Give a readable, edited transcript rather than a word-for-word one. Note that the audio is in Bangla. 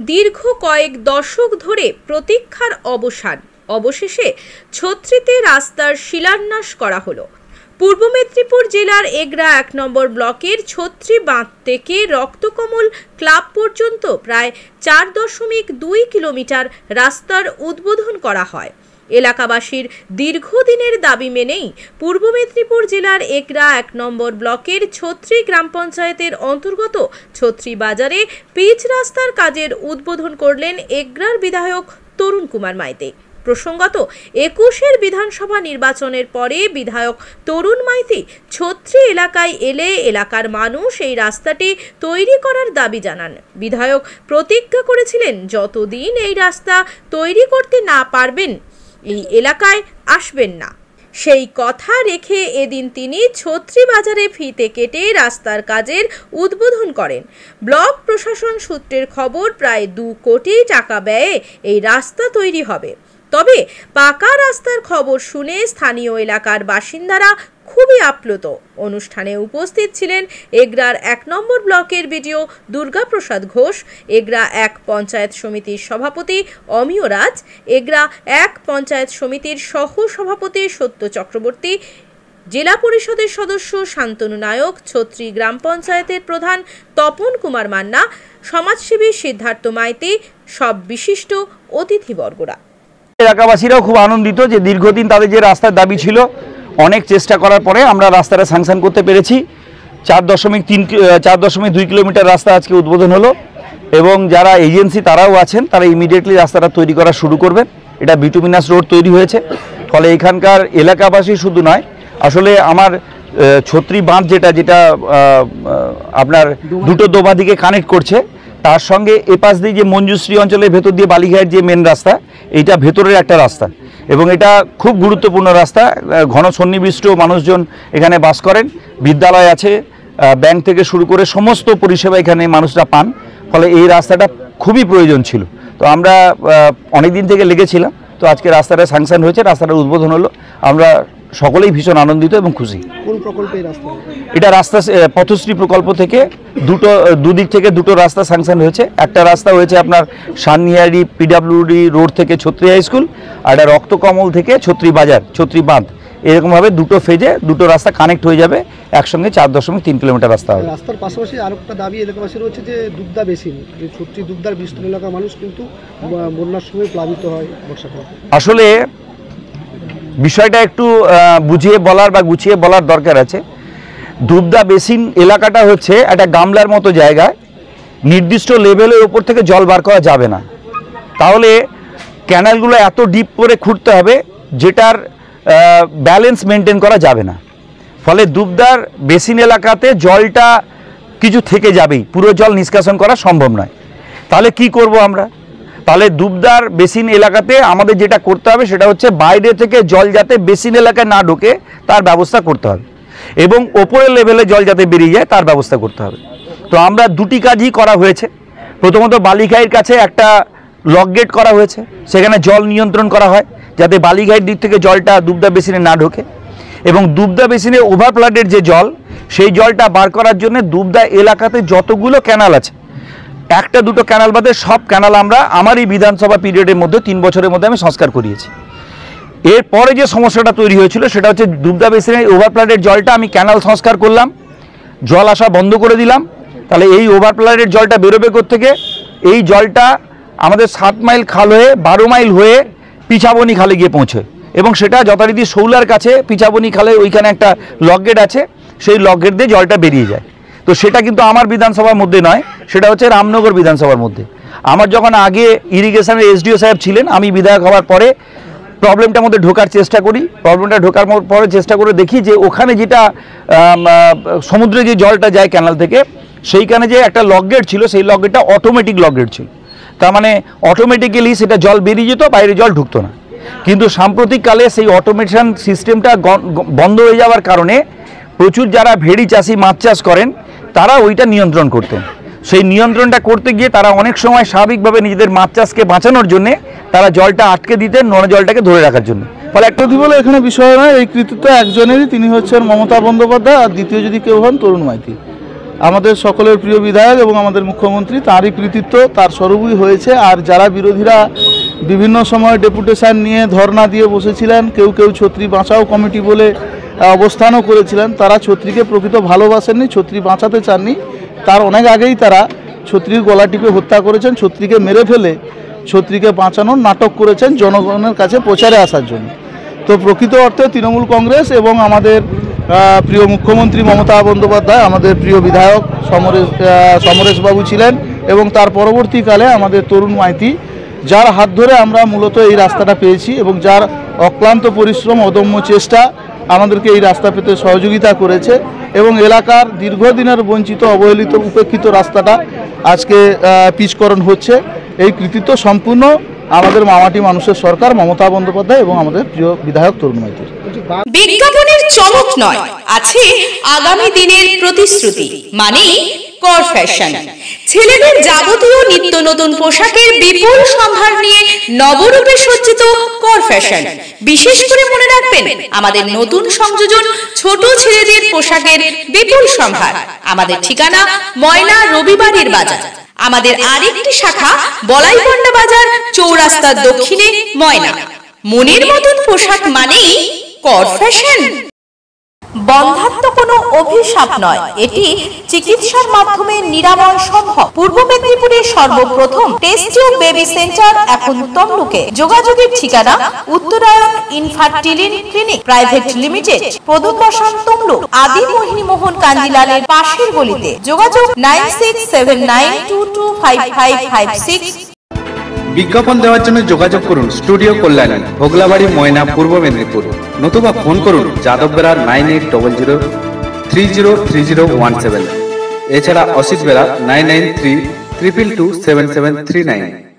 দীর্ঘ কয়েক দশক ধরে প্রতীক্ষার অবসান, অবশেষে ছত্রিতে রাস্তার শিলান্যাস করা হলো। পূর্ব মেদিনীপুর জেলার এগরা ১ নম্বর ব্লকের ছত্রি বাঁধ থেকে রক্তকমল ক্লাব পর্যন্ত প্রায় ৪.২ কিলোমিটার রাস্তার উদ্বোধন করা হয়। এলাকাবাসীর দীর্ঘদিনের দাবি মেনেই পূর্ব মেদিনীপুর জেলার এগরা ১ নম্বর ব্লকের ছত্রি গ্রাম পঞ্চায়েতের অন্তর্গত ছত্রি বাজারে পিচ রাস্তার কাজের উদ্বোধন করলেন এগরার বিধায়ক তরুণ কুমার মাইতি। প্রসঙ্গত ২১-এর বিধানসভা নির্বাচনের পরে বিধায়ক তরুণ মাইতি ছত্রি এলাকায় এলে এলাকার মানুষ এই রাস্তাটি তৈরি করার দাবি জানান। বিধায়ক প্রতিজ্ঞা করেছিলেন যতদিন এই রাস্তা তৈরি করতে না পারবেন এই এলাকায় আসবেন না। সেই কথা রেখে এদিন তিনি ছত্রি বাজারে ফিতে কেটে রাস্তার কাজের উদ্বোধন করেন। ব্লক প্রশাসন সূত্রের খবর, প্রায় ২ কোটি টাকা ব্যয়ে এই রাস্তা তৈরি হবে। তবে পাকা রাস্তার খবর শুনে স্থানীয় এলাকার বাসিন্দারা খুবই আপ্লুত। অনুষ্ঠানে উপস্থিত ছিলেন এগরার ১ নম্বর ব্লকের বিডিও দুর্গাপ্রসাদ ঘোষ, এগরা ১ পঞ্চায়েত সমিতির সভাপতি অমিয় রাজ, এগরা ১ পঞ্চায়েত সমিতির সহ সভাপতি সত্য চক্রবর্তী, জেলা পরিষদের সদস্য শান্তনু নায়ক, ছত্রি গ্রাম পঞ্চায়েতের প্রধান তপন কুমার মান্না, সমাজসেবী সিদ্ধার্থ মাইতি, সব বিশিষ্ট অতিথিবর্গরা। এলাকাবাসীরাও খুব আনন্দিত যে দীর্ঘদিন তাদের যে রাস্তার দাবি ছিল, অনেক চেষ্টা করার পরে আমরা রাস্তাটা স্যাংশন করতে পেরেছি। 4.2 কিলোমিটার রাস্তা আজকে উদ্বোধন হলো এবং যারা এজেন্সি তারাও আছেন, তারা ইমিডিয়েটলি রাস্তাটা তৈরি করা শুরু করবেন। এটা বিটুমিনাস রোড তৈরি হয়েছে, ফলে এখানকার এলাকাবাসী শুধু নয়, আসলে আমার ছত্রি বাঁধ যেটা আপনার দুটো দোবাদিকে কানেক্ট করছে, তার সঙ্গে এপাশ দিয়ে যে মঞ্জুশ্রী অঞ্চলের ভেতর দিয়ে বালিঘাট যে মেন রাস্তা, এইটা ভেতরের একটা রাস্তা এবং এটা খুব গুরুত্বপূর্ণ রাস্তা। ঘন সন্নিবিষ্ট মানুষজন এখানে বাস করেন, বিদ্যালয় আছে, ব্যাংক থেকে শুরু করে সমস্ত পরিষেবা এখানে মানুষরা পান, ফলে এই রাস্তাটা খুবই প্রয়োজন ছিল। তো আমরা অনেক দিন থেকে লেগেছিলাম, তো আজকে রাস্তাটা স্যাংশন হয়েছে, রাস্তাটা উদ্বোধন হলো। আমরা সকলেই ভীষণ আনন্দিত এবং খুশি। কোন প্রকল্পে রাস্তা? এটা রাস্তা পথশ্রী প্রকল্প থেকে দুদিক থেকে দুটো রাস্তা স্যাংশন হয়েছে। একটা রাস্তা হয়েছে আপনার সান্নিয়ারি পিডাব্লিউডি রোড থেকে ছত্রি হাই স্কুল, আর একটা রক্তকমল থেকে ছত্রি বাজার, ছত্রি বাঁধ, এরকমভাবে দুটো ফেজে দুটো রাস্তা কানেক্ট হয়ে যাবে, একসঙ্গে 4.3 কিলোমিটার রাস্তা হবে। রাস্তার পাশাপাশি আরও একটা দাবি এলাকাবাসীর হচ্ছে যে দুবদা বেসিন, যে ছত্রি দুবদার বিস্তৃত এলাকার মানুষ কিন্তু বন্যার সময় প্লাবিত হয় বর্ষাকালে। আসলে বিষয়টা একটু বুঝিয়ে বলার বা গুছিয়ে বলার দরকার আছে। দুবদা বেসিন এলাকাটা হচ্ছে একটা গামলার মতো জায়গায়, নির্দিষ্ট লেভেলের ওপর থেকে জল বার করা যাবে না, তাহলে ক্যানালগুলো এত ডিপ করে খুঁড়তে হবে যেটার ব্যালেন্স মেনটেন করা যাবে না। ফলে দুবদার বেসিন এলাকাতে জলটা কিছু থেকে যাবেই, পুরো জল নিষ্কাশন করা সম্ভব নয়। তাহলে কি করব আমরা? তাহলে দুবদার বেসিন এলাকাতে আমাদের যেটা করতে হবে সেটা হচ্ছে বাইরে থেকে জল যাতে বেসিন এলাকায় না ঢোকে তার ব্যবস্থা করতে হবে, এবং ওপরের লেভেলে জল যাতে বেরিয়ে যায় তার ব্যবস্থা করতে হবে। তো আমরা দুটি কাজই করা হয়েছে। প্রথমত বালিঘাইয়ের কাছে একটা লক গেট করা হয়েছে, সেখানে জল নিয়ন্ত্রণ করা হয় যাতে বালিঘাইয়ের দিক থেকে জলটা দুবদা বেসিনে না ঢোকে, এবং দুবদা বেসিনে ওভারফ্লাডের যে জল, সেই জলটা বার করার জন্য দুবদা এলাকাতে যতগুলো ক্যানাল আছে, একটা দুটো ক্যানাল বাদে সব ক্যানাল আমরা আমার এই বিধানসভা পিরিয়ডের মধ্যে 3 বছরের মধ্যে আমি সংস্কার করিয়েছি। এরপরে যে সমস্যাটা তৈরি হয়েছিল সেটা হচ্ছে দুবদা বেসিনের ওভারফ্লাডের জলটা আমি ক্যানাল সংস্কার করলাম, জল আসা বন্ধ করে দিলাম, তাহলে এই ওভারফ্লাডের জলটা বেরোবে কোত্থেকে? এই জলটা আমাদের 7 মাইল খাল হয়ে 12 মাইল হয়ে পিছাবনি খালে গিয়ে পৌঁছয়, এবং সেটা যথারীতি শৌলার কাছে পিছাবনি খালে ওইখানে একটা লক গেট আছে, সেই লক গেট দিয়ে জলটা বেরিয়ে যায়। তো সেটা কিন্তু আমার বিধানসভার মধ্যে নয়, সেটা হচ্ছে রামনগর বিধানসভার মধ্যে। আমার যখন আগে ইরিগেশনের এসডিও সাহেব ছিলেন, আমি বিধায়ক হওয়ার পরে প্রবলেমটার মধ্যে ঢোকার চেষ্টা করি, প্রবলেমটা ঢোকার পরে চেষ্টা করে দেখি যে ওখানে যেটা সমুদ্রে যে জলটা যায় ক্যানাল থেকে, সেইখানে যে একটা লক গেট ছিল, সেই লক গেটটা অটোমেটিক লক গেট ছিল, তার মানে অটোমেটিক্যালি সেটা জল বেরিয়ে যেত, বাইরে জল ঢুকতো না। কিন্তু সাম্প্রতিককালে সেই অটোমেশন সিস্টেমটা বন্ধ হয়ে যাওয়ার কারণে প্রচুর যারা ভেড়ি চাষি মাছ চাষ করেন তারা ওইটা নিয়ন্ত্রণ করতেন। সেই নিয়ন্ত্রণটা করতে গিয়ে তারা অনেক সময় স্বাভাবিকভাবে নিজেদের মাছ চাষকে বাঁচানোর জন্য তারা জলটা আটকে দিতেন, নোনা জলটাকে ধরে রাখার জন্য। ফলে একটা বলে এখানে বিষয় নয়, এই কৃতিত্ব একজনেরই, তিনি হচ্ছেন মমতা বন্দ্যোপাধ্যায়, আর দ্বিতীয় যদি কেউ হন তরুণ মাইতি। আমাদের সকলের প্রিয় বিধায়ক এবং আমাদের মুখ্যমন্ত্রী, তাঁরই কৃতিত্ব, তার স্বরূপই হয়েছে। আর যারা বিরোধীরা বিভিন্ন সময় ডেপুটেশন নিয়ে ধর্ণা দিয়ে বসেছিলেন, কেউ কেউ ছত্রী বাঁচাও কমিটি বলে অবস্থানও করেছিলেন, তারা ছত্রীকে প্রকৃত ভালোবাসেননি, ছত্রী বাঁচাতে চাননি। তার অনেক আগেই তারা ছত্রীর গলা টিপে হত্যা করেছেন, ছত্রীকে মেরে ফেলে ছত্রীকে বাঁচানোর নাটক করেছেন জনগণের কাছে প্রচারে আসার জন্য। তো প্রকৃত অর্থে তৃণমূল কংগ্রেস এবং আমাদের প্রিয় মুখ্যমন্ত্রী মমতা বন্দ্যোপাধ্যায়, আমাদের প্রিয় বিধায়ক সমরেশবাবু ছিলেন, এবং তার পরবর্তীকালে আমাদের তরুণ মাইতি, যার হাত ধরে আমরা মূলত এই রাস্তাটা পেয়েছি এবং যার অক্লান্ত পরিশ্রম, অদম্য চেষ্টা আমাদেরকে এই রাস্তা পেতে সহযোগিতা করেছে, এবং এলাকার দীর্ঘদিনের বঞ্চিত, অবহেলিত, উপেক্ষিত রাস্তাটা আজকে পিচকরণ হচ্ছে। এই কৃতিত্ব সম্পূর্ণ আমাদের মামাটি মানুষের সরকার, মমতা বন্দ্যোপাধ্যায় এবং আমাদের প্রিয় বিধায়ক তরুণ মাইতির। বিজ্ঞাপনের চমক নয়, আছে আগামী দিনের প্রতিশ্রুতি, মানে কর ফ্যাশন। ছেলেদের যাবতীয় নিত্য নতুন পোশাকের বিপুল সম্ভার নিয়ে নবরূপে সজ্জিত কর ফ্যাশন। বিশেষ করে মনে রাখবেন, আমাদের নতুন সংযোজন ছোট ছেলেদের পোশাকের বিপুল সম্ভার। আমাদের ঠিকানা ময়না রবিবারের বাজার। আমাদের আরেকটি শাখা বলাইপন্ডা বাজার চৌরাস্তার দক্ষিণে ময়না। মনের মতন পোশাক মানেই কর ফ্যাশন। বন্ধাত্ম কোনো অভিশাপ নয়, এটি চিকিৎসার মাধ্যমে নিরাময় সম্ভব। পূর্ব মেদিনীপুরের সর্বপ্রথম টেস্ট টিউব বেবি সেন্টার এখন তমলুকে। যোগাযোগের ঠিকানা Uttarayan infertility clinic private limited, প্রদূত বসান তমলুক, আদি মোহিনী মোহন কাঞ্জিলালের পাশের গলিতে। যোগাযোগ 9679225556। বিজ্ঞাপন দেওয়ার জন্য যোগাযোগ করুন স্টুডিও কল্যাণী, ভোগলাবাড়ি, ময়না, পূর্ব মেদিনীপুর। নতুবা ফোন করুন যাদব বেড়া 9800303017। এছাড়া অসিত বেড়া 9932227739।